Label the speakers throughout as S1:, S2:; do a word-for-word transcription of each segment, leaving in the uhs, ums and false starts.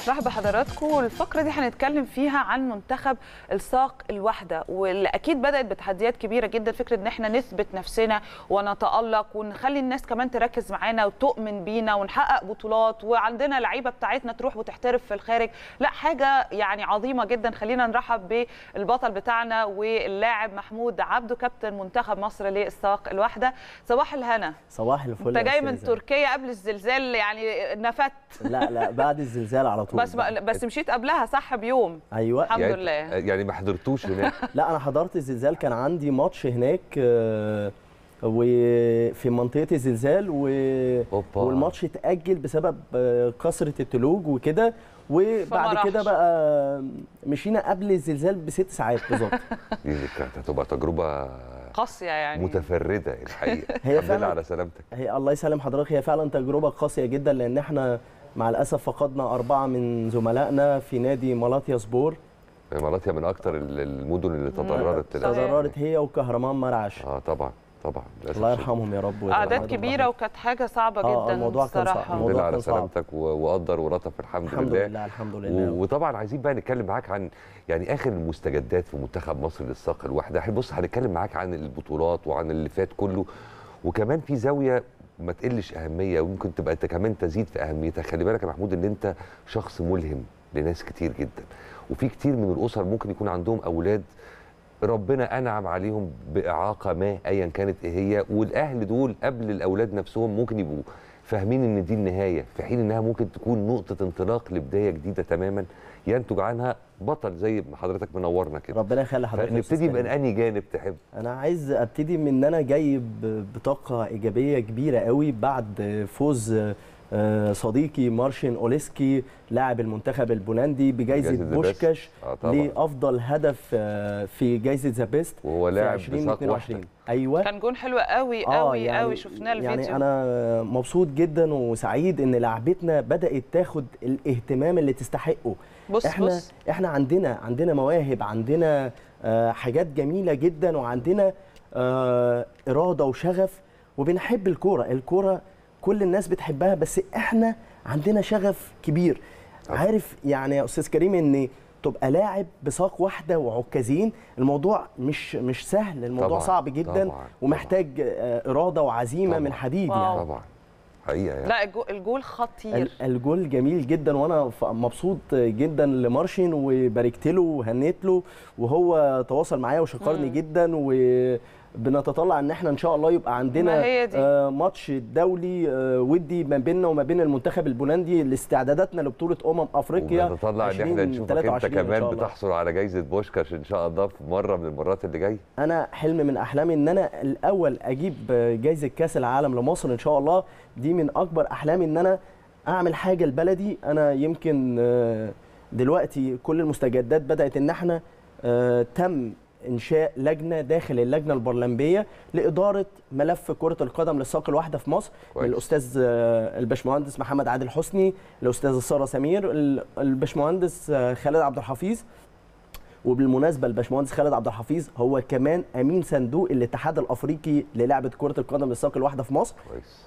S1: مرحبا بحضراتكم. الفقره دي هنتكلم فيها عن منتخب الساق الواحده، واللي اكيد بدات بتحديات كبيره جدا. فكره ان احنا نثبت نفسنا ونتالق ونخلي الناس كمان تركز معانا وتؤمن بينا ونحقق بطولات، وعندنا لعيبه بتاعتنا تروح وتحترف في الخارج. لا حاجه يعني عظيمه جدا. خلينا نرحب بالبطل بتاعنا واللاعب محمود عبده، كابتن منتخب مصر للساق الواحده. صباح الهنا.
S2: صباح الفل.
S1: انت جاي من تركيا قبل الزلزال يعني نفدت؟
S2: لا لا بعد الزلزال على طول.
S1: بس بس مشيت قبلها صح بيوم؟
S2: ايوه
S1: الحمد
S3: يعني
S1: لله.
S3: يعني ما حضرتوش هناك؟
S2: لا انا حضرت الزلزال، كان عندي ماتش هناك وفي منطقه الزلزال و... والماتش اتاجل بسبب كثره التلوج وكده، وبعد كده بقى مشينا قبل الزلزال بست ساعات بالظبط.
S3: دي كانت هتبقى تجربه
S1: قاسيه يعني
S3: متفرده الحقيقه.
S2: هي
S3: الحمد لله على سلامتك.
S2: هي الله يسلم حضرتك. هي فعلا تجربه قاسيه جدا، لان احنا مع الاسف فقدنا اربعه من زملائنا في نادي مالاتيا سبور.
S3: مالاتيا من اكتر المدن اللي تضررت.
S2: تضررت هي وكهرمان مرعش.
S3: اه طبعا طبعا.
S2: الله يرحمهم يا رب.
S1: اعداد كبيره وكانت حاجه صعبه جدا.
S2: آه الموضوع كان صعب.
S3: الحمد لله على سلامتك وقدر ولطف. الحمد,
S2: الحمد
S3: لله.
S2: لله الحمد لله.
S3: وطبعا عايزين بقى نتكلم معاك عن يعني اخر المستجدات في منتخب مصر للساق الواحده. بص هنتكلم معاك عن البطولات وعن اللي فات كله، وكمان في زاويه ما تقلش اهميه وممكن تبقى انت كمان تزيد في اهميتها. خلي بالك يا محمود ان انت شخص ملهم لناس كتير جدا، وفي كتير من الاسر ممكن يكون عندهم اولاد ربنا انعم عليهم باعاقه ما ايا كانت ايه هي، والاهل دول قبل الاولاد نفسهم ممكن يبقوا فاهمين ان دي النهايه، في حين انها ممكن تكون نقطه انطلاق لبدايه جديده تماما ينتج عنها بطل زي ما حضرتك منورنا كده.
S2: ربنا يخلي حضرتك.
S3: نبتدي من انهي جانب تحب؟
S2: انا عايز ابتدي من ان انا جاي بطاقه ايجابيه كبيره قوي بعد فوز صديقي مارشين اوليسكي لاعب المنتخب البولندي بجائزه بوشكاش آه لافضل هدف في جائزه ذا بيست،
S3: وهو لاعب بساق واحده.
S2: ايوه
S1: كان جون حلو قوي قوي آه يعني قوي. شفناه الفيديو.
S2: يعني انا مبسوط جدا وسعيد ان لعبتنا بدات تاخد الاهتمام اللي تستحقه.
S1: بص
S2: احنا
S1: بص.
S2: احنا عندنا عندنا مواهب، عندنا آه حاجات جميله جدا، وعندنا آه اراده وشغف، وبنحب الكوره. الكوره كل الناس بتحبها، بس احنا عندنا شغف كبير. عارف يعني يا استاذ كريم ان تبقى لاعب بساق واحده وعكازين، الموضوع مش مش سهل، الموضوع طبعًا صعب جدا طبعًا ومحتاج طبعًا اراده وعزيمه طبعًا من حديد.
S1: واو.
S2: يعني
S3: طبعا حقيقه يعني.
S1: لا الجول خطير.
S2: الجول جميل جدا، وانا مبسوط جدا لمارشين وباركت له وهنيت له، وهو تواصل معايا وشكرني جدا، و بنتطلع ان احنا ان شاء الله يبقى عندنا آه ماتش دولي آه ودي ما بيننا وما بين المنتخب البولندي لاستعداداتنا لبطوله امم افريقيا.
S3: بنتطلع ان احنا نشوفك انت كمان بتحصل على جائزه بوشكاش ان شاء الله في مره من المرات اللي جايه.
S2: انا حلم من احلامي ان انا الاول اجيب جائزه كاس العالم لمصر ان شاء الله. دي من اكبر احلامي ان انا اعمل حاجه لبلدي. انا يمكن آه دلوقتي كل المستجدات بدات ان احنا آه تم انشاء لجنه داخل اللجنه البرلمانيه لاداره ملف كره القدم للساق الواحده في مصر، من الاستاذ الباشمهندس محمد عادل حسني، الاستاذ ساره سمير، الباشمهندس خالد عبد الحفيظ. وبالمناسبه الباشمهندس خالد عبد الحفيظ هو كمان امين صندوق الاتحاد الافريقي للعبه كره القدم للساق الواحده في مصر.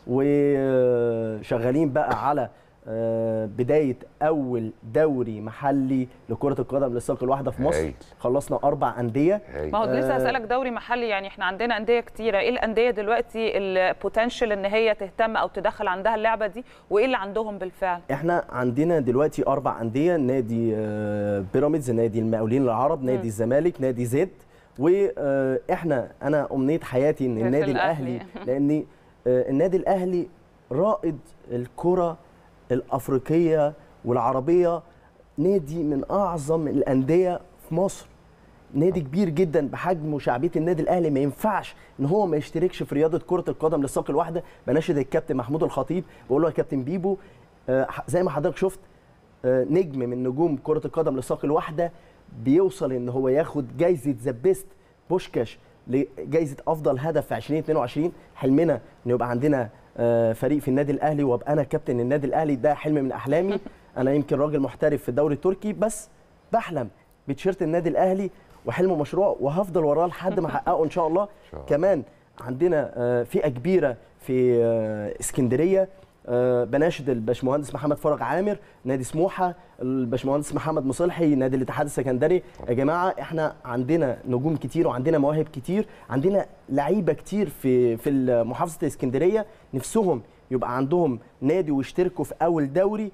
S2: وشغالين بقى على بدايه اول دوري محلي لكره القدم للساق الواحده في مصر. خلصنا اربع انديه.
S1: ما هو لسه هسالك دوري محلي، يعني احنا عندنا انديه كتيره. ايه الانديه دلوقتي البوتنشال ان هي تهتم او تدخل عندها اللعبه دي، وايه اللي عندهم بالفعل؟
S2: احنا عندنا دلوقتي اربع انديه: نادي بيراميدز، نادي المقاولين العرب، نادي م. الزمالك، نادي زد. واحنا انا امنيه حياتي ان النادي الاهلي، لان النادي الاهلي رائد الكره الافريقيه والعربيه، نادي من اعظم الانديه في مصر، نادي كبير جدا بحجم وشعبيه النادي الاهلي. ما ينفعش ان هو ما يشتركش في رياضه كره القدم للساق الواحده. بناشد الكابتن محمود الخطيب بقول له يا كابتن بيبو، آه زي ما حضرتك شفت آه نجم من نجوم كره القدم للساق الواحده بيوصل ان هو ياخد جايزه ذا بيست بوشكاش لجائزه افضل هدف في ألفين واثنين وعشرين. حلمنا ان يبقى عندنا فريق في النادي الاهلي وابقى انا كابتن النادي الاهلي، ده حلم من احلامي. انا يمكن راجل محترف في الدوري التركي، بس بحلم بتيشيرت النادي الاهلي، وحلم مشروع وهفضل وراه لحد ما احققه ان شاء الله. كمان عندنا فئه كبيره في اسكندريه بناشد الباشمهندس محمد فرج عامر نادي سموحه، الباشمهندس محمد مصلحي نادي الاتحاد السكندري. يا جماعه احنا عندنا نجوم كتير وعندنا مواهب كتير، عندنا لعيبه كتير في في محافظه الاسكندريه نفسهم يبقى عندهم نادي ويشتركوا في اول دوري.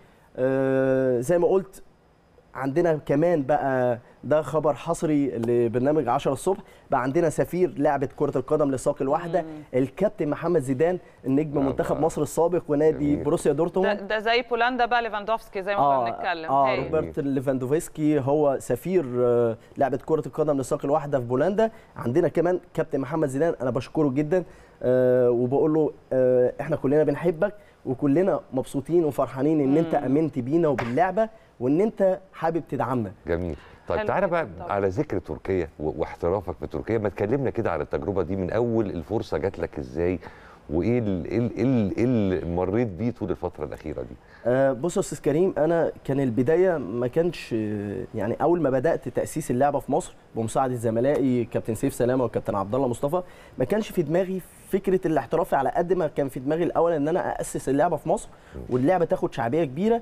S2: آه زي ما قلت عندنا كمان بقى ده خبر حصري لبرنامج عشرة الصبح، بقى عندنا سفير لعبه كره القدم للساق الواحده مم. الكابتن محمد زيدان النجم آه منتخب مصر السابق ونادي بروسيا دورتموند.
S1: ده, ده زي بولندا بقى ليفاندوفسكي زي ما كنا آه بنتكلم.
S2: اه روبرت ليفاندوفسكي هو سفير آه لعبه كره القدم للساق الواحده في بولندا. عندنا كمان كابتن محمد زيدان انا بشكره جدا آه وبقول له آه احنا كلنا بنحبك وكلنا مبسوطين وفرحانين ان مم. انت امنت بينا وباللعبه وان انت حابب تدعمنا.
S3: جميل. طيب تعالى بقى على ذكر تركيا واحترافك في تركيا، ما تكلمنا كده على التجربه دي من اول الفرصه جات لك ازاي، وايه اللي اللي مريت بيه طول الفتره الاخيره دي؟
S2: أه بص يا استاذ كريم، انا كان البدايه ما كانش يعني اول ما بدات تاسيس اللعبه في مصر بمساعده زملائي كابتن سيف سلامه وكابتن عبد الله مصطفى، ما كانش في دماغي فكره الاحتراف على قد ما كان في دماغي الاول ان انا اسس اللعبه في مصر واللعبه تاخد شعبيه كبيره،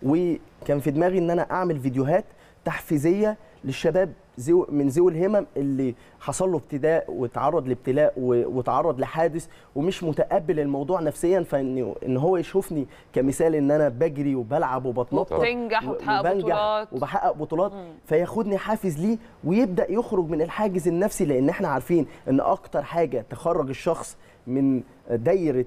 S2: وكان في دماغي ان انا اعمل فيديوهات تحفيزيه للشباب زو من ذوي الهمم اللي حصل له ابتلاء وتعرض لابتلاء وتعرض لحادث ومش متقبل الموضوع نفسيا، فان ان هو يشوفني كمثال ان انا بجري وبلعب وبتنطط
S1: وبتنجح وبتحقق بطولات
S2: وبحقق بطولات مم. فياخدني حافز ليه ويبدا يخرج من الحاجز النفسي، لان احنا عارفين ان اكتر حاجه تخرج الشخص من دايره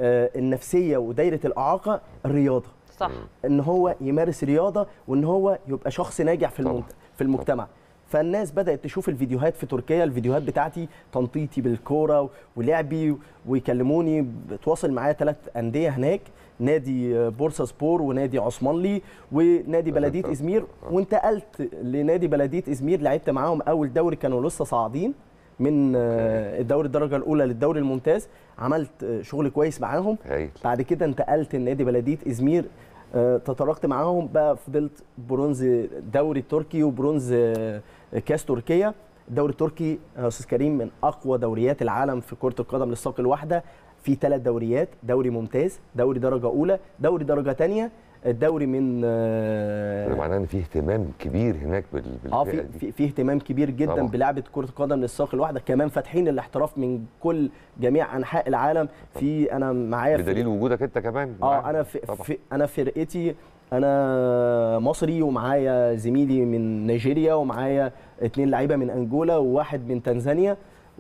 S2: النفسيه ودايره الاعاقه الرياضه.
S1: صح.
S2: ان هو يمارس رياضه وان هو يبقى شخص ناجح في في المجتمع. فالناس بدات تشوف الفيديوهات في تركيا، الفيديوهات بتاعتي تنطيطي بالكوره ولعبي، ويكلموني بتواصل معايا ثلاث انديه هناك، نادي بورصه سبور ونادي عثمانلي ونادي بلديه ازمير، وانتقلت لنادي بلديه ازمير لعبت معاهم اول دوري، كانوا لسه صاعدين من الدوري الدرجه الاولى للدوري الممتاز، عملت شغل كويس معاهم. بعد كده انتقلت لنادي بلديه ازمير، تطرقت معاهم بقى، فضلت برونز دوري تركي وبرونز كاس تركيا. الدوري التركي يا استاذ كريم من اقوى دوريات العالم في كره القدم للساق الواحده، في ثلاث دوريات، دوري ممتاز، دوري درجه اولى، دوري درجه ثانيه، الدوري من
S3: ده معناه ان في اهتمام كبير هناك بالفئه
S2: اه في في, في اهتمام كبير جدا طبعا بلعبه كره القدم للساق الواحده، كمان فاتحين الاحتراف من كل جميع انحاء العالم. في انا معايا
S3: بدليل وجودك انت كمان.
S2: اه انا في, في انا فرقتي انا مصري ومعايا زميلي من نيجيريا ومعايا اثنين لعيبه من انجولا وواحد من تنزانيا،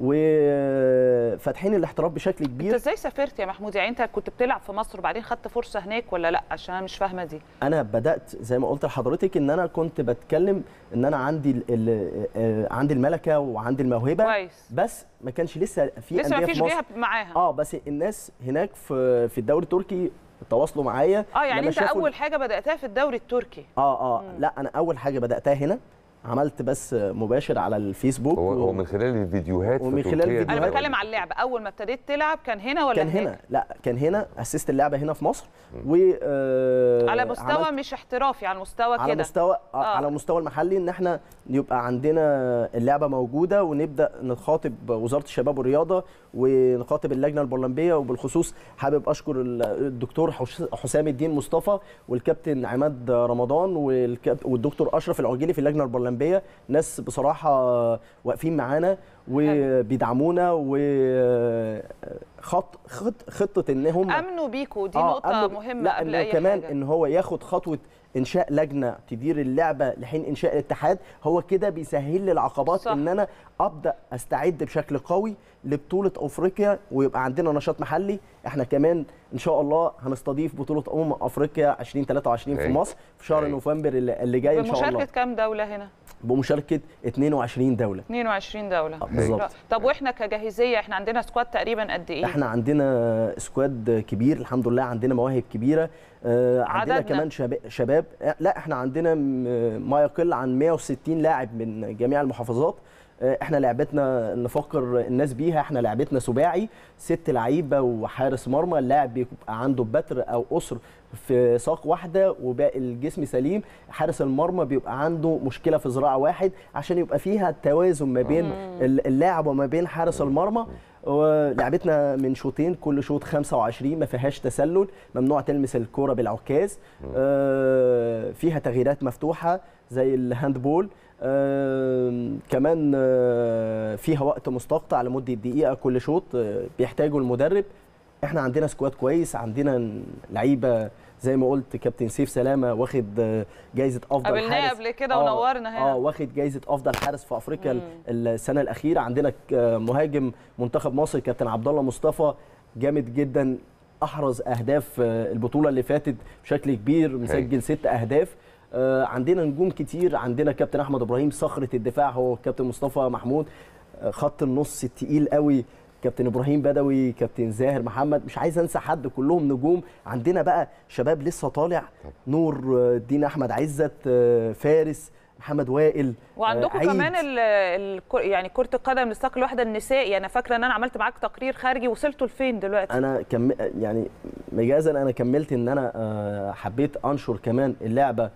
S2: وفاتحين الاحتراف بشكل كبير.
S1: انت ازاي سافرت يا محمود؟ يعني انت كنت بتلعب في مصر وبعدين خدت فرصه هناك ولا لا؟ عشان انا مش فاهمه دي.
S2: انا بدات زي ما قلت لحضرتك ان انا كنت بتكلم ان انا عندي ال ال عندي الملكه وعندي الموهبه
S1: كويس،
S2: بس ما كانش لسه في
S1: لسه
S2: انديه في مصر
S1: معاها.
S2: اه بس الناس هناك في في الدوري التركي تواصلوا معايا.
S1: اه يعني انت اول حاجه بداتها في الدوري التركي؟
S2: اه اه مم. لا انا اول حاجه بداتها هنا، عملت بس مباشر على الفيسبوك
S3: هو, هو من خلال الفيديوهات
S2: ومن خلال الفيديوهات.
S1: انا بتكلم على اللعبه، اول ما ابتديت تلعب كان هنا ولا
S2: كان
S1: هناك؟
S2: هنا؟ لا كان هنا، اسست اللعبه هنا في مصر و
S1: آه على مستوى مش احترافي، على مستوى كده
S2: على مستوى آه. على مستوى المحلي، ان احنا يبقى عندنا اللعبه موجوده ونبدا نخاطب وزاره الشباب والرياضه ونخاطب اللجنه البرلمبيه. وبالخصوص حابب اشكر الدكتور حسام الدين مصطفى والكابتن عماد رمضان والدكتور اشرف العجيلي في اللجنه البرلمبيه، ناس بصراحه واقفين معانا وبيدعمونا وخط خط خطه انهم
S1: امنوا بيكوا، دي آه نقطه مهمه.
S2: لا
S1: قبل اي
S2: كمان
S1: حاجه
S2: ان هو ياخد خطوه انشاء لجنه تدير اللعبه لحين انشاء الاتحاد، هو كده بيسهل لي العقبات صح. ان انا ابدا استعد بشكل قوي لبطوله افريقيا ويبقى عندنا نشاط محلي. احنا كمان ان شاء الله هنستضيف بطوله امم افريقيا ألفين وثلاثة وعشرين في مصر في شهر نوفمبر اللي جاي ان شاء الله.
S1: بمشاركه كام دوله هنا؟
S2: بمشاركه اثنين وعشرين دوله.
S1: اثنين وعشرين دوله
S2: بالظبط.
S1: طب واحنا كجاهزيه احنا عندنا سكواد تقريبا قد ايه؟
S2: احنا عندنا سكواد كبير الحمد لله، عندنا مواهب كبيره. آه عندنا
S1: عددنا.
S2: كمان شباب, شباب لا احنا عندنا ما يقل عن مئة وستين لاعب من جميع المحافظات. احنا لعبتنا نفكر الناس بيها، احنا لعبتنا سباعي، ست لعيبه وحارس مرمى، اللاعب بيبقى عنده بتر او اسر في ساق واحده وباقي الجسم سليم، حارس المرمى بيبقى عنده مشكله في ذراع واحد عشان يبقى فيها توازن ما بين اللاعب وما بين حارس المرمى. ولعبتنا من شوطين، كل شوط خمسة وعشرين، ما فيهاش تسلل، ممنوع تلمس الكرة بالعكاز، آه فيها تغييرات مفتوحه زي الهاندبول، آه كمان آه فيها وقت مستقطع لمده دقيقه كل شوط آه بيحتاجه المدرب. احنا عندنا سكواد كويس، عندنا لعيبه زي ما قلت كابتن سيف سلامه واخد جايزه افضل حارس،
S1: قابلناه قبل كده ونورنا هنا،
S2: اه واخد جايزه افضل حارس في افريقيا مم. السنه الاخيره. عندنا مهاجم منتخب مصر كابتن عبد الله مصطفى جامد جدا، احرز اهداف البطوله اللي فاتت بشكل كبير، مسجل ست اهداف. عندنا نجوم كتير، عندنا كابتن احمد ابراهيم صخره الدفاع هو كابتن مصطفى محمود، خط النص التقيل قوي كابتن ابراهيم بدوي، كابتن زاهر محمد، مش عايز انسى حد، كلهم نجوم. عندنا بقى شباب لسه طالع، نور الدين احمد عزت، فارس محمد وائل،
S1: وعندكم كمان ال ال يعني كره القدم للساق الواحده النسائي. انا فاكره ان انا عملت معاك تقرير خارجي، وصلتوا لفين دلوقتي؟
S2: انا كم يعني مجازا انا كملت ان انا حبيت انشر كمان اللعبه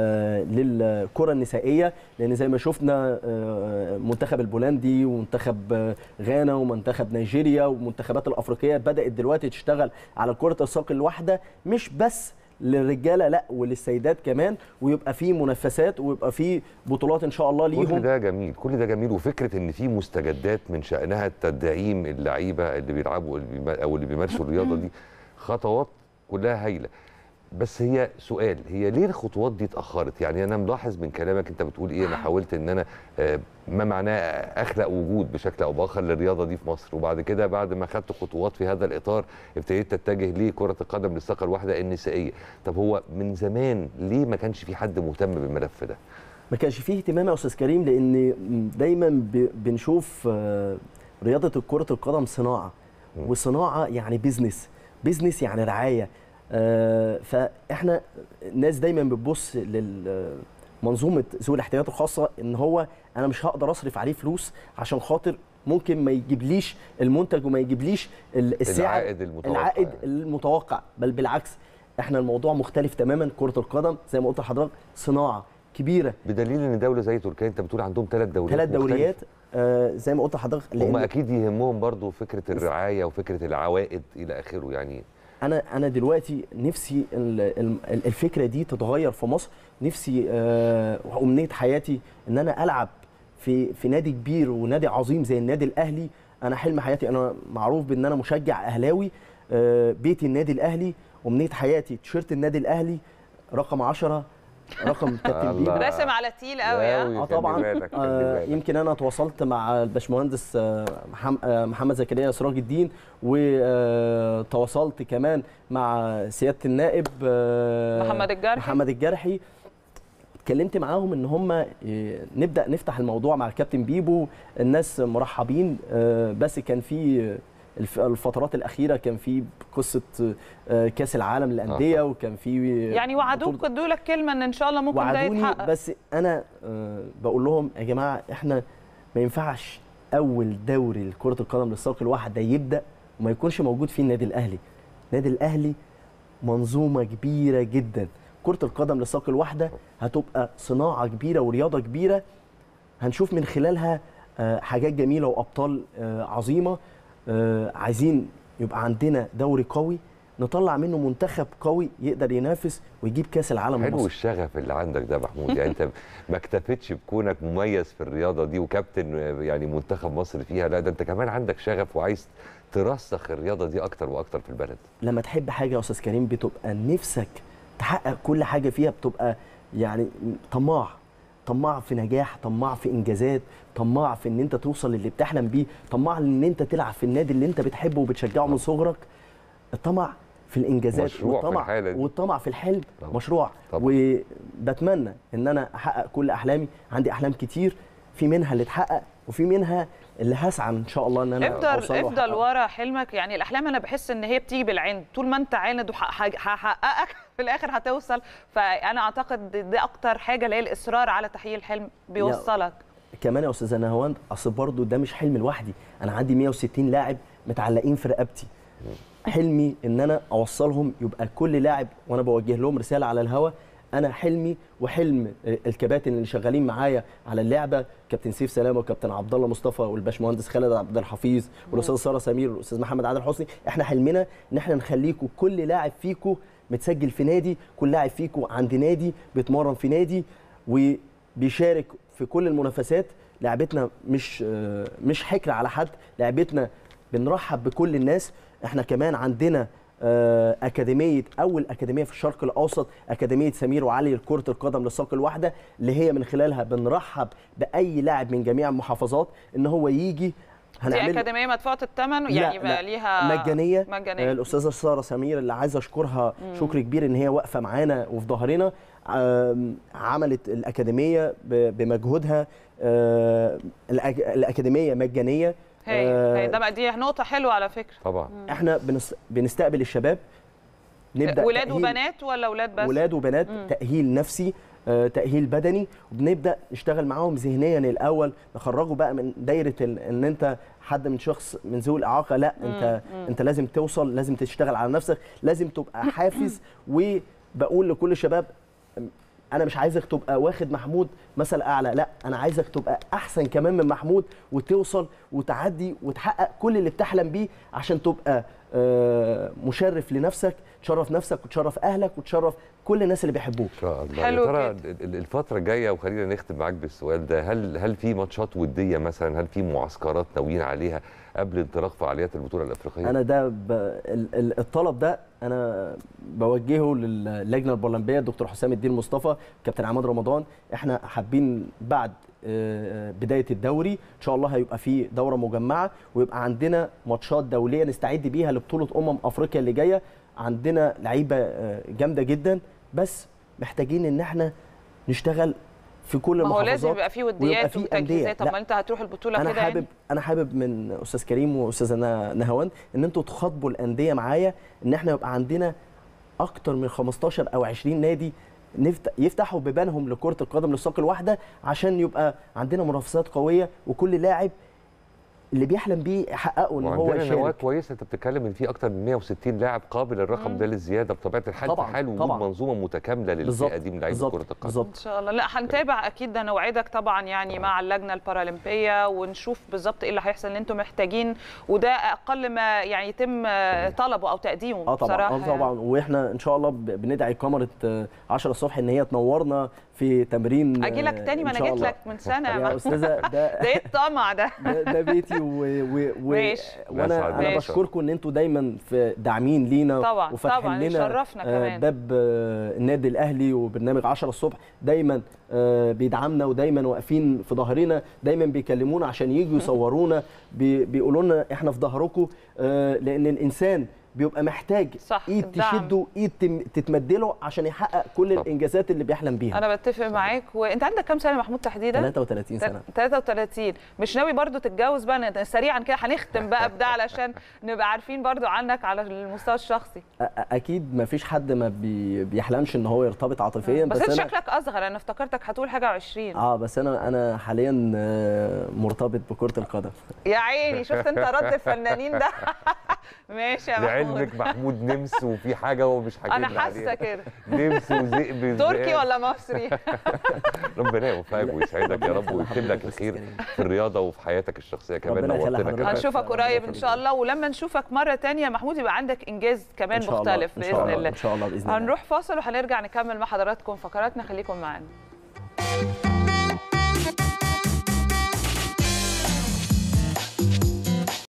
S2: للكره النسائيه، لان زي ما شفنا منتخب البولندي ومنتخب غانا ومنتخب نيجيريا والمنتخبات الافريقيه بدات دلوقتي تشتغل على كره الساق الواحده، مش بس للرجاله لا وللسيدات كمان، ويبقى في منافسات ويبقى في بطولات ان شاء الله ليهم.
S3: كل ده جميل، كل ده جميل، وفكره ان في مستجدات من شانها تدعيم اللعيبه اللي بيلعبوا او اللي بيمارسوا الرياضه دي خطوات كلها هايله. بس هي سؤال، هي ليه الخطوات دي اتاخرت؟ يعني انا ملاحظ من كلامك انت بتقول ايه، انا حاولت ان انا ما معناه اخلق وجود بشكل او باخر للرياضه دي في مصر، وبعد كده بعد ما خدت خطوات في هذا الاطار ابتديت تتجه لكره القدم للساقه الواحده النسائيه. طب هو من زمان ليه ما كانش في حد مهتم بالملف ده؟
S2: ما كانش فيه اهتمام يا استاذ كريم، لان دايما بنشوف رياضه كره القدم صناعه، وصناعه يعني بيزنس، بيزنس يعني رعايه. آه فاحنا الناس دايما بتبص للمنظومه ذوي الاحتياجات الخاصه ان هو انا مش هقدر اصرف عليه فلوس عشان خاطر ممكن ما يجيبليش المنتج وما يجيبليش السعر
S3: العائد المتوقع
S2: العائد المتوقع، بل بالعكس احنا الموضوع مختلف تماما. كره القدم زي ما قلت لحضرتك صناعه كبيره،
S3: بدليل ان دوله زي تركيا انت بتقول عندهم ثلاث دوريات
S2: ثلاث دوريات آه زي ما قلت لحضرتك،
S3: هم اكيد يهمهم برضو فكره الرعايه وفكره العوائد الى اخره. يعني
S2: انا انا دلوقتي نفسي الفكره دي تتغير في مصر، نفسي آه وامنيه حياتي ان انا العب في في نادي كبير ونادي عظيم زي النادي الاهلي. انا حلم حياتي، انا معروف بان انا مشجع اهلاوي، آه بيتي النادي الاهلي، امنيه حياتي تيشيرت النادي الاهلي رقم عشرة، رقم كابتن بيبو
S1: راسم على تقيل قوي.
S2: اه طبعا آه يمكن انا تواصلت مع الباشمهندس آه محمد زكريا سراج الدين، وتواصلت كمان مع سياده النائب آه
S1: محمد الجرحي
S2: محمد الجرحي اتكلمت معاهم ان هم نبدا نفتح الموضوع مع الكابتن بيبو، الناس مرحبين. آه بس كان في الفترات الاخيره كان في قصه كاس العالم للانديه آه. وكان في
S1: يعني وعدوك ادوا لك كلمه ان ان شاء الله ممكن ده يتحقق،
S2: بس انا بقول لهم يا جماعه احنا ما ينفعش اول دوري لكره القدم للساق الواحده يبدا وما يكونش موجود فيه النادي الاهلي. النادي الاهلي منظومه كبيره جدا، كره القدم للساق الواحده هتبقى صناعه كبيره ورياضه كبيره، هنشوف من خلالها حاجات جميله وابطال عظيمه. آه عايزين يبقى عندنا دوري قوي نطلع منه منتخب قوي يقدر ينافس ويجيب كاس العالم.
S3: حلو الشغف اللي عندك ده محمود، يعني انت ما اكتفيتش بكونك مميز في الرياضه دي وكابتن يعني منتخب مصر فيها، لا ده انت كمان عندك شغف وعايز ترسخ الرياضه دي اكتر واكتر في البلد.
S2: لما تحب حاجه يا استاذ كريم بتبقى نفسك تحقق كل حاجه فيها، بتبقى يعني طماع، طماع في نجاح، طماع في انجازات، طماع في ان انت توصل للي بتحلم بيه، طماع ان انت تلعب في النادي اللي انت بتحبه وبتشجعه من صغرك. الطمع في الانجازات والطمع والطمع في الحلم طبعا. مشروع طبعا. وبتمنى ان انا احقق كل احلامي، عندي احلام كتير، في منها اللي اتحقق وفي منها اللي هسعى ان شاء الله ان انا
S1: افضل افضل ورا حلمك. يعني الاحلام انا بحس ان هي بتيجي بالعند، طول ما انت عاند وهحققك في الاخر هتوصل. فانا اعتقد دي اكتر حاجه اللي هي الاصرار على تحقيق الحلم بيوصلك.
S2: كمان يا استاذه نهاوند اصل برضه ده مش حلم لوحدي، انا عندي مية وستين لاعب متعلقين في رقبتي، حلمي ان انا اوصلهم يبقى كل لاعب وانا بوجه لهم رساله على الهوا انا حلمي وحلم الكباتن اللي شغالين معايا على اللعبه، كابتن سيف سلامه وكابتن عبد الله مصطفى والباشمهندس خالد عبد الحفيظ والاستاذ ساره سمير والاستاذ محمد عادل حسني، احنا حلمنا ان احنا نخليكم كل لاعب فيكم متسجل في نادي، كل لاعب فيكم عند نادي بيتمرن في نادي وبيشارك في كل المنافسات. لعبتنا مش مش حكر على حد، لعبتنا بنرحب بكل الناس. احنا كمان عندنا أكاديمية أول أكاديمية في الشرق الأوسط، أكاديمية سمير وعلي لكرة القدم للساق الواحدة، اللي هي من خلالها بنرحب بأي لاعب من جميع المحافظات إن هو يجي.
S1: دي أكاديمية مدفوعة الثمن يعني بقى ليها
S2: مجانية.
S1: مجانية.
S2: الأستاذة سارة سمير اللي عايز أشكرها شكر كبير إن هي واقفة معانا وفي ظهرنا، عملت الأكاديمية بمجهودها. الأكاديمية مجانية.
S1: هي هي ده بقى دي نقطة حلوة على فكرة.
S3: طبعا
S2: احنا بنستقبل الشباب،
S1: نبدا ولاد وبنات ولا ولاد بس؟
S2: ولاد وبنات. مم. تأهيل نفسي، تأهيل بدني، وبنبدا نشتغل معاهم ذهنيا الاول، نخرجه بقى من دايره ان انت حد من شخص من ذوي الاعاقه، لا انت مم. انت لازم توصل، لازم تشتغل على نفسك، لازم تبقى حافز. وبقول لكل شباب انا مش عايزك تبقى واخد محمود مثل اعلى، لا انا عايزك تبقى احسن كمان من محمود، وتوصل وتعدي وتحقق كل اللي بتحلم بيه عشان تبقى مشرف لنفسك، تشرف نفسك وتشرف اهلك وتشرف كل الناس اللي بيحبوك.
S3: ان شاء الله. يا ترى الفتره الجايه، وخلينا نختم معاك بالسؤال ده، هل هل في ماتشات وديه مثلا، هل في معسكرات ناويين عليها قبل انطلاق فعاليات البطوله الافريقيه؟
S2: انا ده ب... الطلب ده انا بوجهه للجنه الاولمبيه، الدكتور حسام الدين مصطفى، كابتن عماد رمضان. احنا حابين بعد بدايه الدوري ان شاء الله هيبقى في دوره مجمعه، ويبقى عندنا ماتشات دوليه نستعد بيها لبطوله امم افريقيا اللي جايه. عندنا لعيبه جامده جدا، بس محتاجين ان احنا نشتغل في كل المحافظات.
S1: ما هو لازم يبقى في وديات وتجهيزات. طب ما انت هتروح البطوله كده.
S2: انا حابب
S1: يعني.
S2: انا حابب من استاذ كريم واستاذه نهاوند ان انتوا تخاطبوا الانديه معايا، ان احنا يبقى عندنا اكتر من خمستاشر او عشرين نادي يفتحوا بيبانهم لكره القدم للساق الواحده، عشان يبقى عندنا منافسات قويه وكل لاعب اللي بيحلم بيه يحققه ان هو يشارك.
S3: نواه كويسه، انت بتتكلم ان في اكتر من مية وستين لاعب قابل الرقم ده للزياده بطبيعه الحال، في حال وجود منظومه متكامله للفئه دي من لعيبه كره القدم.
S1: ان شاء الله. لا هنتابع اكيد، ده نوعدك طبعا يعني مع اللجنه البارالمبيه، ونشوف بالظبط ايه اللي هيحصل اللي انتم محتاجين، وده اقل ما يعني يتم طلبه او تقديمه.
S2: اه طبعا
S1: بصراحه
S2: اه طبعا يعني. واحنا ان شاء الله بندعي كاميرا عشرة الصبح ان هي تنورنا في تمرين.
S1: اجي لك تاني، ما انا جيت لك من سنه
S2: يا استاذه. ده
S1: ده ايه الطمع ده؟
S2: ده بيتي و... و... و... وانا انا بشكركم ان انتوا دايما في داعمين لينا
S1: طبعا
S2: وفاتحين لنا
S1: شرفنا كمان
S2: باب النادي الاهلي وبرنامج عشرة الصبح، دايما بيدعمنا ودايما واقفين في ظهرنا، دايما بيكلمونا عشان يجوا يصورونا، بي... بيقولوا لنا احنا في ظهركم، لان الانسان بيبقى محتاج
S1: صح
S2: ايد
S1: الدعم.
S2: تشده، ايد تتمدله عشان يحقق كل طب. الانجازات اللي بيحلم بيها.
S1: انا بتفق معاك. وانت عندك كام سنه محمود تحديدا؟
S2: ثلاثة وثلاثين سنه.
S1: ثلاثة وثلاثين. مش ناوي برضو تتجوز بقى سريعا كده؟ هنختم بقى بده علشان نبقى عارفين برضو عنك على المستوى الشخصي.
S2: اكيد ما فيش حد ما بي... بيحلمش ان هو يرتبط عاطفيا،
S1: بس,
S2: بس
S1: انت
S2: أنا...
S1: شكلك اصغر، انا افتكرتك هتقول حاجه وعشرين.
S2: اه بس انا انا حاليا مرتبط بكره القدم.
S1: يا عيني، شفت انت رد الفنانين ده. ماشي يا محمود.
S3: لعلمك محمود نمس وفي حاجه هو مش حاجه.
S1: انا حاسه كده.
S3: نمس وذئب.
S1: تركي ولا مصري؟
S3: ربنا يوفقك ويسعدك يا رب، ويكتب لك الخير في الرياضه وفي حياتك الشخصيه كمان.
S2: نورتنا كمان.
S1: هنشوفك قريب ان شاء الله، ولما نشوفك مره ثانيه محمود يبقى عندك انجاز كمان مختلف باذن الله.
S2: ان شاء الله باذن الله.
S1: هنروح فاصل وهنرجع نكمل مع حضراتكم فقراتنا، خليكم معانا.